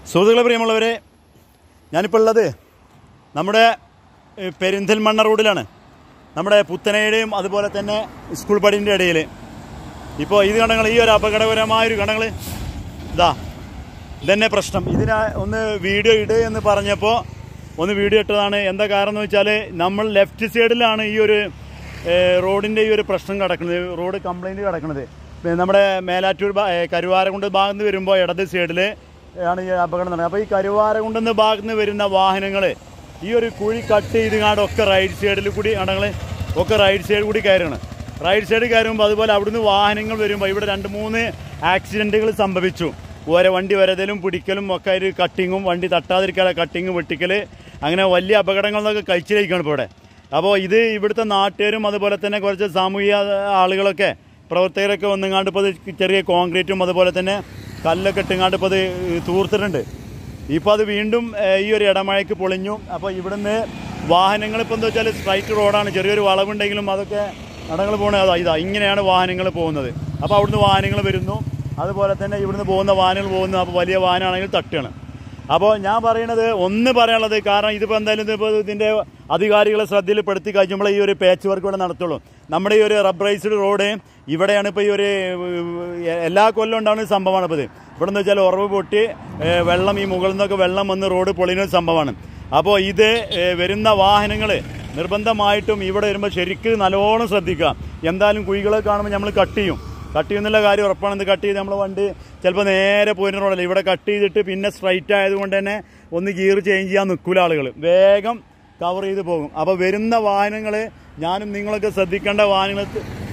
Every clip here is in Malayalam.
സുഹൃത്തുക്കളെ, പ്രിയമുള്ളവരെ, ഞാനിപ്പോൾ ഉള്ളത് നമ്മുടെ പെരിന്തൽമണ്ണ റോഡിലാണ്. നമ്മുടെ പുത്തനയുടെയും അതുപോലെ തന്നെ സ്കൂൾ പടിൻ്റെ ഇടയിൽ. ഇപ്പോൾ ഇത് കണ്ടങ്ങൾ, ഈ ഒരു അപകടകരമായൊരു കണ്ടങ്ങൾ, ഇതന്നെ പ്രശ്നം. ഇതിനെ ഒന്ന് വീഡിയോ ഇടുക എന്ന് പറഞ്ഞപ്പോൾ ഒന്ന് വീഡിയോ ഇട്ടതാണ്. എന്താ കാരണം എന്ന് വെച്ചാൽ, നമ്മൾ ലെഫ്റ്റ് സൈഡിലാണ് ഈ ഒരു റോഡിൻ്റെ ഈ ഒരു പ്രശ്നം കിടക്കുന്നത്, റോഡ് കംപ്ലൈൻറ്റ് കിടക്കുന്നത്. നമ്മുടെ മേലാറ്റൂർ കരുവാരക്കുണ്ട് ഭാഗത്ത് നിന്ന് വരുമ്പോൾ ഇടത് സൈഡിൽ ആണ് ഈ അപകടം നടക്കുന്നത്. അപ്പോൾ ഈ കരുവാരക്കുണ്ടെന്ന ഭാഗത്ത് നിന്ന് വരുന്ന വാഹനങ്ങൾ ഈ ഒരു കുഴി കട്ട് ചെയ്തുകൊണ്ടൊക്കെ റൈറ്റ് സൈഡിൽ കൂടി കണ്ടങ്ങൾ ഒക്കെ റൈറ്റ് സൈഡ് കൂടി കയറുകയാണ്. റൈറ്റ് സൈഡ് കയറുമ്പോൾ അതുപോലെ അവിടുന്ന് വാഹനങ്ങൾ വരുമ്പോൾ ഇവിടെ 2-3 ആക്സിഡൻറ്റുകൾ സംഭവിച്ചു. വണ്ടി വരതലും പിടിക്കലും ഒക്കെ ഒരു കട്ടിങ്ങും, വണ്ടി തട്ടാതിരിക്കാതെ കട്ടിങ് വെട്ടിക്കൽ, അങ്ങനെ വലിയ അപകടങ്ങളൊക്കെ കഴിച്ചിരിക്കുകയാണ് ഇപ്പോൾ ഇവിടെ. അപ്പോൾ ഇത് ഇവിടുത്തെ നാട്ടുകാരും അതുപോലെ തന്നെ കുറച്ച് സാമൂഹിക ആളുകളൊക്കെ പ്രവർത്തകരൊക്കെ വന്നുങ്ങാണ്ട് ഇപ്പോൾ ചെറിയ കോൺക്രീറ്റും അതുപോലെ തന്നെ കല്ലൊക്കെ ഇട്ടുങ്ങാണ്ട് ഇപ്പോൾ അത് തൂർത്തിട്ടുണ്ട്. ഇപ്പോൾ അത് വീണ്ടും ഈ ഒരു ഇടമഴയ്ക്ക് പൊളിഞ്ഞു. അപ്പോൾ ഇവിടുന്ന് വാഹനങ്ങൾ ഇപ്പോൾ എന്താ വെച്ചാൽ സ്ട്രൈറ്റ് റോഡാണ്, ചെറിയൊരു വളവുണ്ടെങ്കിലും അതൊക്കെ നടങ്ങൾ പോകുന്നത് ഇങ്ങനെയാണ് വാഹനങ്ങൾ പോകുന്നത്. അപ്പോൾ അവിടുന്ന് വാഹനങ്ങൾ വരുന്നു, അതുപോലെ തന്നെ ഇവിടുന്ന് പോകുന്ന വാഹനങ്ങൾ പോകുന്നു. അപ്പോൾ വലിയ വാഹനമാണെങ്കിൽ തട്ടുകയാണ്. അപ്പോൾ ഞാൻ പറയണത് ഒന്ന് പറയാനുള്ളത്, കാരണം ഇതിപ്പോൾ എന്തായാലും ഇതിൻ്റെ അധികാരികളെ ശ്രദ്ധയിൽപ്പെടുത്തി കഴിയുമ്പോൾ ഈ ഒരു പാച്ച് വർക്ക് ഇവിടെ നടത്തുള്ളൂ. നമ്മുടെ ഈ ഒരു റബ്ബറൈസ്ഡ് റോഡ് ഇവിടെയാണ് ഇപ്പോൾ ഈ ഒരു എല്ലാ കൊല്ലം ഉണ്ടാകുന്ന സംഭവമാണ്. ഇപ്പോൾ ഇത് ഇവിടെ എന്ന് വെച്ചാൽ ഉറവ് പൊട്ടി വെള്ളം ഈ മുകളിൽ നിന്നൊക്കെ വെള്ളം വന്ന് റോഡ് പൊളിയുന്ന സംഭവമാണ്. അപ്പോൾ ഇത് വരുന്ന വാഹനങ്ങൾ നിർബന്ധമായിട്ടും ഇവിടെ വരുമ്പോൾ ശരിക്കും നല്ലോണം ശ്രദ്ധിക്കുക. എന്തായാലും കുഴികളെ കാണുമ്പോൾ നമ്മൾ കട്ട് ചെയ്യുന്നുള്ള കാര്യം ഉറപ്പാണ്. ഇത് കട്ട് ചെയ്ത് നമ്മൾ വണ്ടി ചിലപ്പോൾ നേരെ പോയിരുന്ന റോഡല്ല, ഇവിടെ കട്ട് ചെയ്തിട്ട് പിന്നെ സ്ട്രൈറ്റ് ആയതുകൊണ്ട് തന്നെ ഒന്ന് ഗിയർ ചേഞ്ച് ചെയ്യാൻ നിൽക്കില്ല, ആളുകൾ വേഗം കവർ ചെയ്ത് പോകും. അപ്പോൾ വരുന്ന വാഹനങ്ങൾ ഞാനും നിങ്ങളൊക്കെ ശ്രദ്ധിക്കേണ്ട വാഹനങ്ങൾ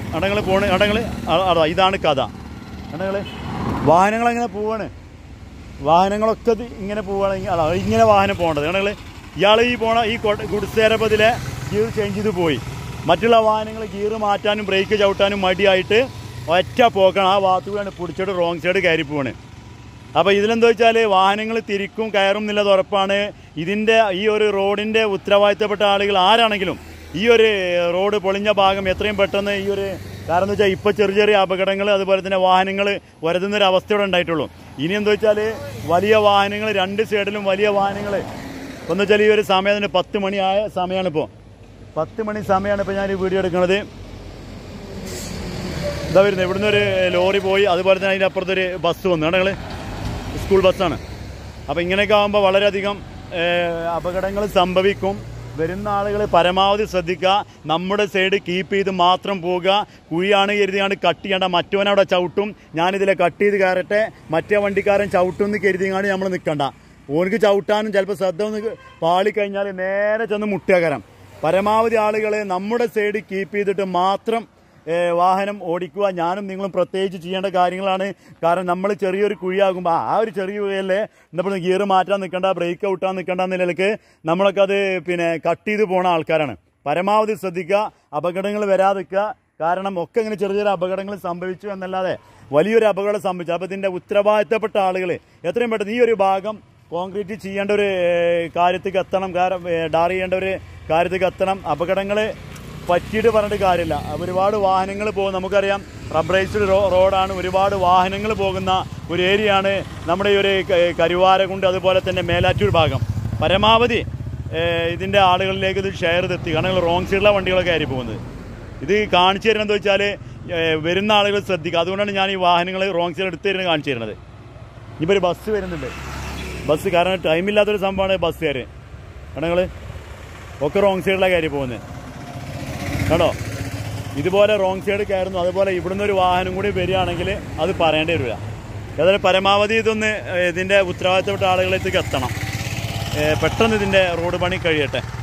ഇതാണ് കഥ. വാഹനങ്ങൾ എങ്ങനെ പോവാണ്, വാഹനങ്ങളൊക്കെ ഇങ്ങനെ പോവുകയാണെങ്കിൽ ഇങ്ങനെ വാഹനം പോകേണ്ടത്. കണ്ടങ്ങൾ ഇയാൾ ഈ ഗുഡ്സേരപ്പതിലെ ഗിയർ ചേഞ്ച് ചെയ്ത് പോയി. മറ്റുള്ള വാഹനങ്ങൾ ഗിയർ മാറ്റാനും ബ്രേക്ക് ചവിട്ടാനും മടിയായിട്ട് ഒറ്റ പോക്കാണ്. ആ ഭാഗത്തുകൂടെയാണ് പിടിച്ചിട്ട് റോങ് സൈഡ് കയറി പോവാണ്. അപ്പോൾ ഇതിലെന്താ വെച്ചാൽ വാഹനങ്ങൾ തിരിക്കും കയറും എന്നുള്ളത് ഉറപ്പാണ്. ഇതിൻ്റെ ഈ ഒരു റോഡിൻ്റെ ഉത്തരവാദിത്തപ്പെട്ട ആളുകൾ ആരാണെങ്കിലും ഈ ഒരു റോഡ് പൊളിഞ്ഞ ഭാഗം എത്രയും പെട്ടെന്ന് ഈ ഒരു, കാരണം എന്ന് വെച്ചാൽ ഇപ്പോൾ ചെറിയ അപകടങ്ങൾ അതുപോലെ തന്നെ വാഹനങ്ങൾ വരുന്നൊരവസ്ഥയോടെ ഉണ്ടായിട്ടുള്ളൂ. ഇനി എന്താ വെച്ചാൽ വലിയ വാഹനങ്ങൾ 2 സൈഡിലും വലിയ വാഹനങ്ങൾ എന്ന് വെച്ചാൽ ഈ ഒരു സമയം തന്നെ 10 മണിയായ സമയമാണ്. ഇപ്പോൾ 10 മണി സമയമാണ് ഇപ്പോൾ ഞാൻ ഈ വീഡിയോ എടുക്കുന്നത്. ഇതാ വരുന്നത്, ഇവിടുന്ന് ഒരു ലോറി പോയി, അതുപോലെ തന്നെ അതിൻ്റെ അപ്പുറത്തൊരു ബസ് വന്നു. കണ്ടങ്ങൾ സ്കൂൾ ബസ്സാണ്. അപ്പോൾ ഇങ്ങനെയൊക്കെ ആകുമ്പോൾ വളരെയധികം അപകടങ്ങൾ സംഭവിക്കും. വരുന്ന ആളുകൾ പരമാവധി ശ്രദ്ധിക്കുക, നമ്മുടെ സൈഡ് കീപ്പ് ചെയ്ത് മാത്രം പോവുക. കുഴിയാണ് കരുതിയാണ് കട്ട് ചെയ്യേണ്ട. മറ്റവനവിടെ ചവിട്ടും, ഞാനിതിലെ കട്ട് ചെയ്ത് കയറട്ടെ, മറ്റേ വണ്ടിക്കാരൻ ചവിട്ടും എന്ന് കരുതിയാണ് നമ്മൾ നിൽക്കണ്ട. ഓർക്ക് ചവിട്ടാനും ചിലപ്പോൾ ശ്രദ്ധ ഒന്ന് പാളിക്കഴിഞ്ഞാൽ നേരെ ചെന്ന് മുട്ടുകരം. പരമാവധി ആളുകൾ നമ്മുടെ സൈഡ് കീപ്പ് ചെയ്തിട്ട് മാത്രം വാഹനം ഓടിക്കുക. ഞാനും നിങ്ങളും പ്രത്യേകിച്ച് ചെയ്യേണ്ട കാര്യങ്ങളാണ്. കാരണം നമ്മൾ ചെറിയൊരു കുഴിയാകുമ്പോൾ ആ ഒരു ചെറിയ കുഴിയല്ലേ നമ്മൾ ഗിയർ മാറ്റാൻ നിൽക്കേണ്ട, ബ്രേക്ക് ഔട്ടാൻ നിൽക്കേണ്ട എന്ന നിലയ്ക്ക് നമ്മളൊക്കെ അത് കട്ട് ചെയ്ത് പോണ ആൾക്കാരാണ്. പരമാവധി ശ്രദ്ധിക്കുക, അപകടങ്ങൾ വരാതിരിക്കുക. കാരണം ഒക്കെ ഇങ്ങനെ ചെറിയ അപകടങ്ങൾ സംഭവിച്ചു എന്നല്ലാതെ വലിയൊരു അപകടം സംഭവിച്ചു. അപ്പോൾ ഇതിൻ്റെ ഉത്തരവാദിത്തപ്പെട്ട ആളുകൾ എത്രയും പെട്ടെന്ന് ഈ ഒരു ഭാഗം കോൺക്രീറ്റ് ചെയ്യേണ്ട ഒരു കാര്യത്തേക്ക് എത്തണം, ഡാർ ചെയ്യേണ്ട ഒരു കാര്യത്തേക്ക് എത്തണം. അപകടങ്ങൾ പറ്റിയിട്ട് പറഞ്ഞിട്ട് കാര്യമില്ല. ഒരുപാട് വാഹനങ്ങൾ പോകും, നമുക്കറിയാം റബ്ബറൈസ്ഡ് റോഡാണ്, ഒരുപാട് വാഹനങ്ങൾ പോകുന്ന ഒരു ഏരിയയാണ് നമ്മുടെ ഈ ഒരു കരുവാരക്കുണ്ട് അതുപോലെ തന്നെ മേലാറ്റൂർ ഭാഗം. പരമാവധി ഇതിൻ്റെ ആളുകളിലേക്ക് ഇത് ഷെയർ എത്തി. കാരണം റോങ് സൈഡിലെ വണ്ടികളൊക്കെ ആയി പോകുന്നത്. ഇത് കാണിച്ചു തരുന്നത് വെച്ചാൽ വരുന്ന ആളുകൾ ശ്രദ്ധിക്കുക. അതുകൊണ്ടാണ് ഞാൻ ഈ വാഹനങ്ങൾ റോങ് സൈഡ് എടുത്ത് തരുന്നത് കാണിച്ചു തരുന്നത്. ഇനിയിപ്പോൾ ഒരു ബസ് വരുന്നുണ്ട്, ബസ് കാരണം ടൈമില്ലാത്തൊരു സംഭവമാണ് ബസ്സുകാർ. കാരണം ഒക്കെ റോങ് സൈഡിലാണ് കയറി പോകുന്നത്. കേട്ടോ, ഇതുപോലെ റോങ് സൈഡ് കയറുന്നു. അതുപോലെ ഇവിടുന്ന് ഒരു വാഹനം കൂടി വരികയാണെങ്കിൽ അത് പറയേണ്ടി വരില്ല. ഏതായാലും പരമാവധി ഇതിൻ്റെ ഉത്തരവാദിത്തപ്പെട്ട ആളുകളിലേക്ക് എത്തണം. പെട്ടെന്ന് ഇതിൻ്റെ റോഡ് പണി കഴിയട്ടെ.